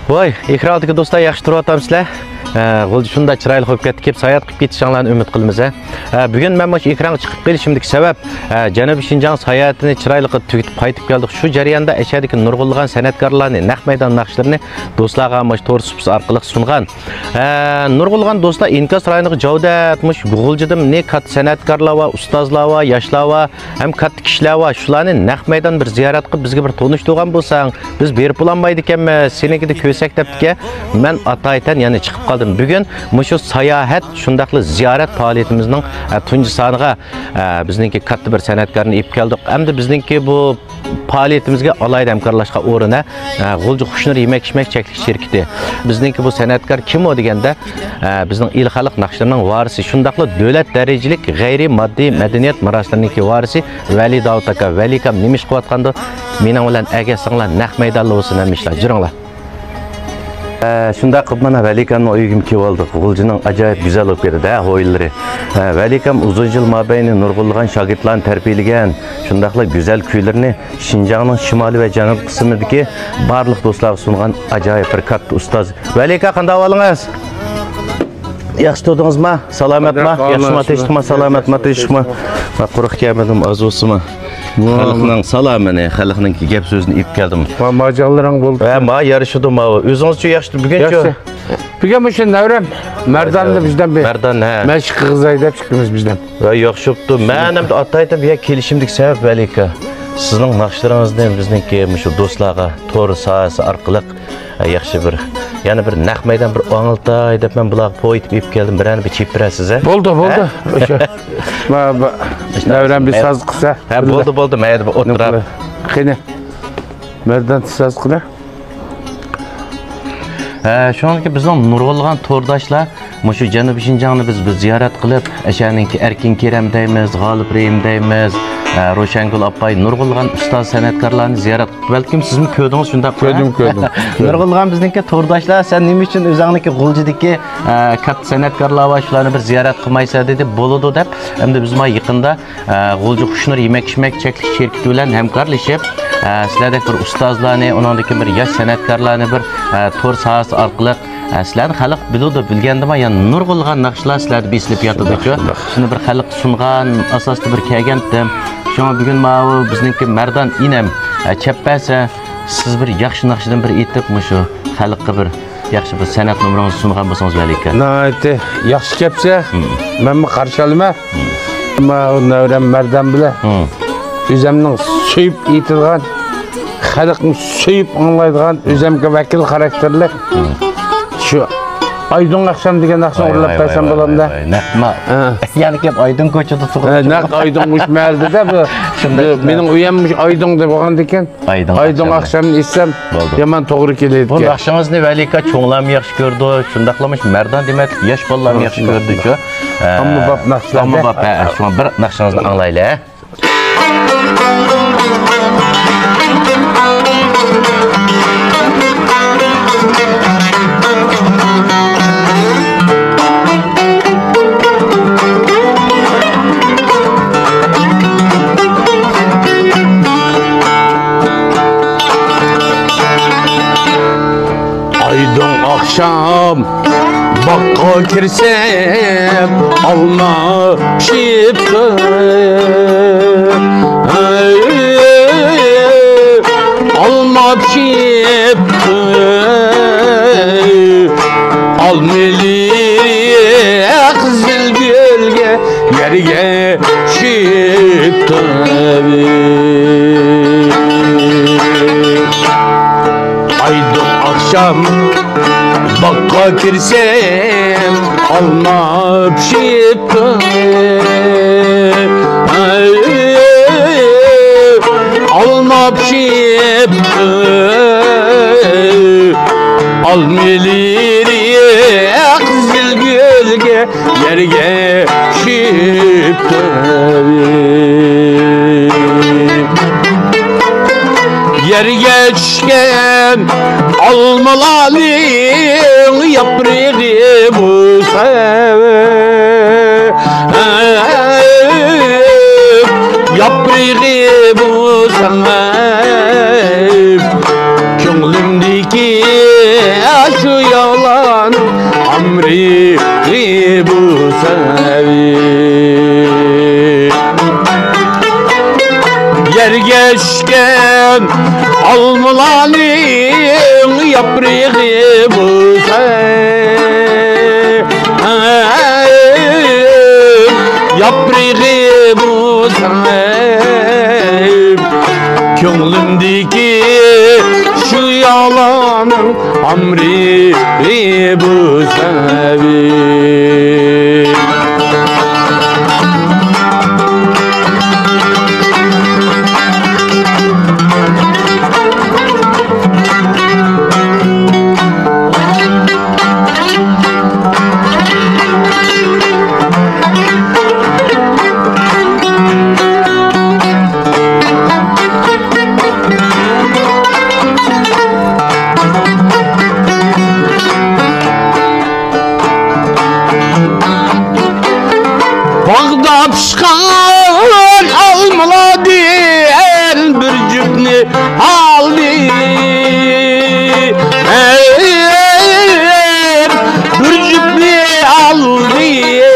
Voy, ekrandagi do'stlar, yaxshi turibsizlar? G'ulji shunda chiroyli bo'lib ketdi, kelib sayohat qilib ketishinglarni umid qilamiz. Bugun men mana ekranga chiqib kelishimdagi sabab Janubiy Shinjang sayohatini chiroyli qilib tugitib qaytib keldik. Shu jarayonda ashadagi nurg'ulg'an san'atkorlarni, naq maydon naqshlarini do'stlarga mana to'g'risi orqali sungan. Nurg'ulg'an do'stlar inkas rayoniga javdatmış G'uljidim ne kat san'atkorlar va ustozlar va yoshlar va ham katta kishilar va shularni naq maydon bir ziyorat qilib bizga bir tanishtirgan bo'lsang, biz berib bo'lmaydi ekanmiz. Senikida ko'sak debdiki, men ataytan yana chiqib qoldim. Bugün şu sayahat şundaqlı ziyaret faaliyetimizin tunji saniga bizningki katta bir san'atkorni ip keldik. Hamda bizningki bu faaliyetimizga alayda hamkorlashga o'rina G'ulji Xushnur yemek-ichmak cheklik şirkati. Bizningki bu san'atkor kim o deganda bizning il xalq naqshlarining varisi, shundaqli davlat darajalik g'ayri moddiy madaniyat meroslarining varisi Weli Dawut aka. Weli akam nima ish qilayotganda mening bilan agasinglar naq maydonda bo'lsin hamishlar. Juringlar. Şunda qıbmana Weli akamning uyiga kelib oldik. G'uljining ajoyib go'zal bo'lib ketdi o'yinlari. Weli akam uzun yil mobaynida nurg'ulg'an shogirdlarni tarbiyalagan, shundaqla go'zal kuylarni Shinjongning shimoliy va janubiy qismidagi barliq do'stlarga sungan ajoyib bir katta ustoz. Weli aka, qanday ahvolingiz? Yaxshi turdingizmi? Salomatmi? Yaxshimi tinchlikmi? Salomatmi? Tinchlikmi? Va quruq kelmadim, azosimi? Xalqning salamini, xalqning gap so'zini ip keldim. Macallaring bo'ldi. Ma yarışdim ma. O'zingizcha yaxshi buguncha. Bugun o'sha Navram Mardanni bizdan ber. Mardan ha. Mashq qilg'izay deb chiqdimiz bizdan. Va yaxshi bo'pti. Men ham atayda bu kelishimlik sabab Weli aka. Sizning naqshlaringizni bizniki shu do'stlarga to'g'ri sohasi orqali yaxshi bir, yana bir naq maydon bir o'ngiltay deb men bularga po'yitib ip keldim. Birani bir chep berasiz a? Bo'ldi. O'sha. Navram bir so'z qilsa. Ha, bo'ldi. Mayda bir o'tirib. Qani. Mardan so'z qila. Şu anki bizning nurg'ulg'an to'rdoshlar shu Janubiy Shinjongni biz ziyorat qilib, ashaninki Erkin Kerem deymiz, G'olib Rehim deymiz, Ro'shangul appay nurg'ulg'an ustoz san'atkorlarni ziyorat qilib, balkim sizmi ko'rdingiz shunda? Ko'rdim. Nurg'ulg'an bizningki to'rdoshlar, sen nima uchun o'zingniki G'uljidagi katta san'atkorlar va shularni bir ziyorat qilmaysa dedi, bo'ladi deb. Endi biz ma yaqinda G'ulji Xushnur yemek-ichmak cheklik şirkati bilan hamkorlashib, sizlardagi bir ustozlarni, uningdagi bir yosh san'atkorlarni bir to'r sohasi orqali sizlarni xalq bilgandimi, ya'ni nurg'ulg'an naqshlar sizlarni beslib yotadi-ku. Shuni bir xalq sungan asosda bir kelgandim. Shunga bugun mana bizningki Mardan inam chappasa siz bir yaxshi naqshdan bir aytib, shu xalqqa bir yaxshi bir san'at nomeringizni sungan bo'lsangiz Weli aka. Nayte yaxshi kelsa, menmi qarshi olma. Navram Mardan bilan o'zimning suyib aytilgan, xalqni suyib anglaydigan o'zimga vakil xarakterli şu Ayding axsham degan naqshni o'rlab qo'ysam bo'lamda. Naqma. Ya'ni kelib Ayding ko'chada turib. Naq Ayding ushmaldi-da bu. Mening uyam Ayding deb olgan ekan. Ayding axshamni etsam, yomon to'g'ri keladi. Bu naqshingizni Weli aka cho'nglam yaxshi ko'rdi. Shundaqlamish Mardan demak, yosh bolalar yaxshi ko'rdi-ku. Ammo bab naqshlar. Ammo bab, shuna bir naqshingizni anglaylik. Ayding axsham bakka kirsem alma pishibdi, alma pishibdi, almeli qizil gulga yerga tushibdi. Ayding axsham bakka kirsem alma pishibdi, alma pishibdi, almeleri qizil gulga yerga tushibdi. Yerga tushgan almalarning yaprog'i bo'lsa, yaprog'i bo'lsa, ko'nglimdagi diken almalanın yaprağı bulsa yaprağı bulsa Könglimdeki şu yalanın amri bu sevi Bağda pişkan almalı diyen bir cüpni aldı bir cüpni aldı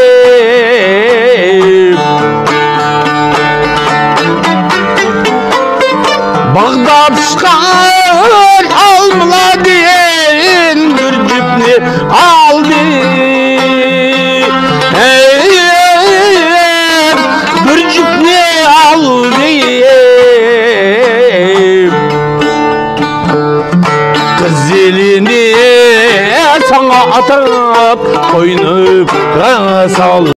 Bağda pişkan almalı diyen bir cüpni aldı Kız elini sana atıp koynup sal